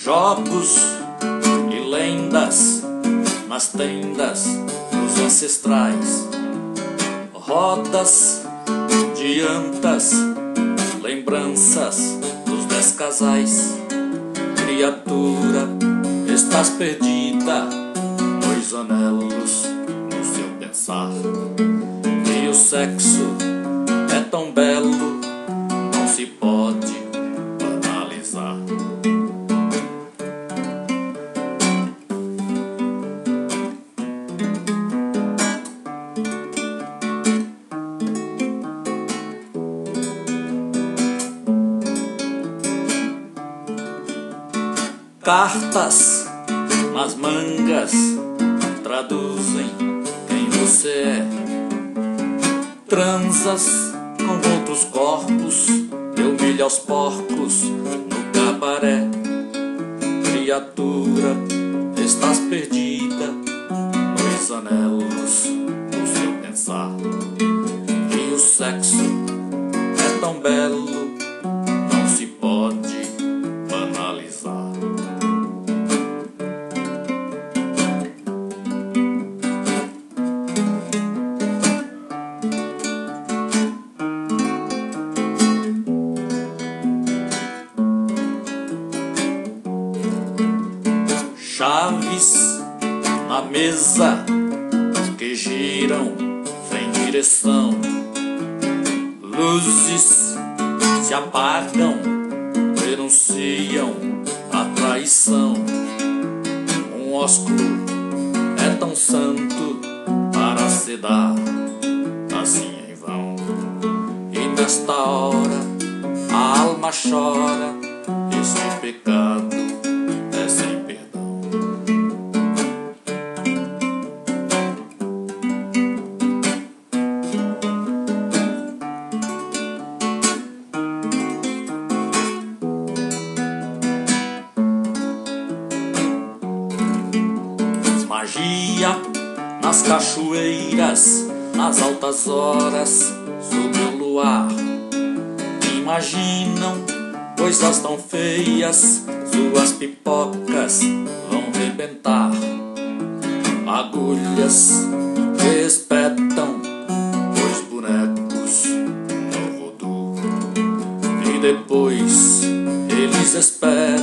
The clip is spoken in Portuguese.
Jogos e lendas nas tendas dos ancestrais, rodas de antas, lembranças dos 10 casais. Criatura, estás perdida, dois anelos no seu pensar. E o sexo é tão belo, não se pode banalizar. Cartas nas mangas traduzem quem você é. Transas com outros corpos, deu milho aos porcos no cabaré. Criatura, estás perdida, dois anelos no seu pensar. E o sexo é tão belo, não se pode banalizar. Chaves na mesa que giram sem direção. Luzes se apagam, denunciam a traição. Um ósculo é tão santo para sedar, assim em vão. E nesta hora a alma chora, este pecado é sem perdão. Magia nas cachoeiras, nas altas horas, sob o luar. Imaginam coisas tão feias, suas pipocas vão rebentar. Agulhas que espetam dois bonecos no voodoo. E depois eles esperam